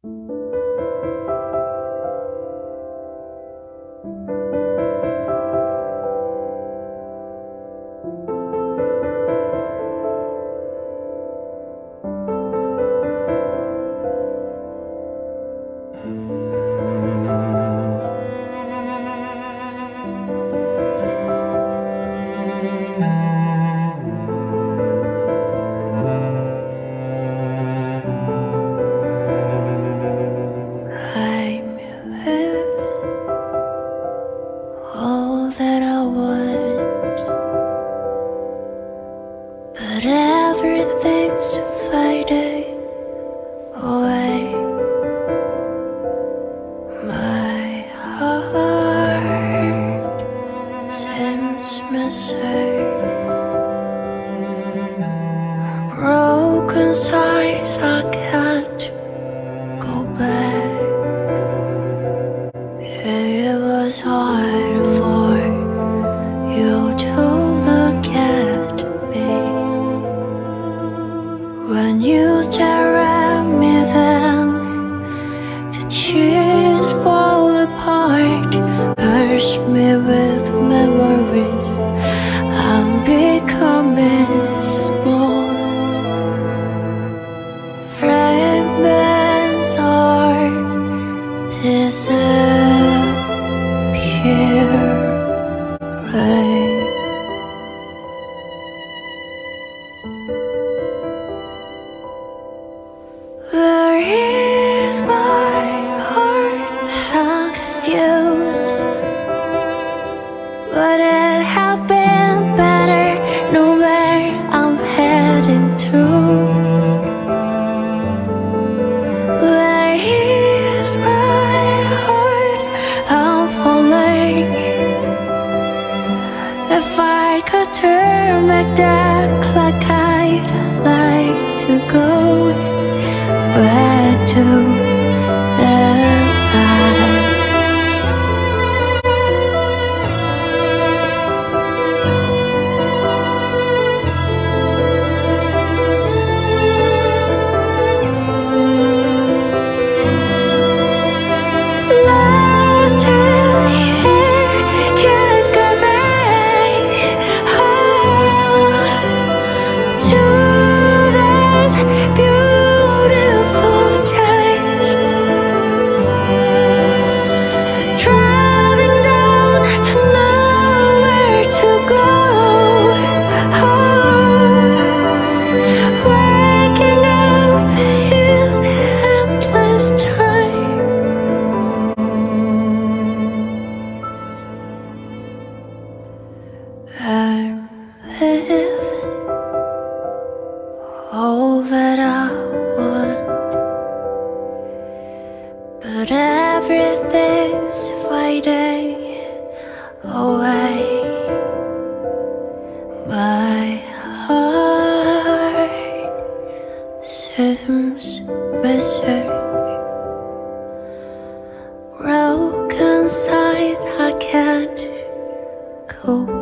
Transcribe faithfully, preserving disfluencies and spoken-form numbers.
All that I want, but everything's fading away. My heart seems missing, broken sides I can't go back. It was hard for you to look at me. When you stare at me, then the tears fall apart. Hurts me with memories. I'm becoming small. Fragments are disappearing. Where is my heart? I'm confused. Would it have been better knowing where I'm heading to? Where is my heart? I'm falling. If I could turn back that clock, I'd like to go back to the past. Lost in here, can't go back home to those beautiful days. Driving down, nowhere to go home. Waking up in endless time. I'm with all that I want, but everything's fading away. My heart seems missing, broken sides I can't go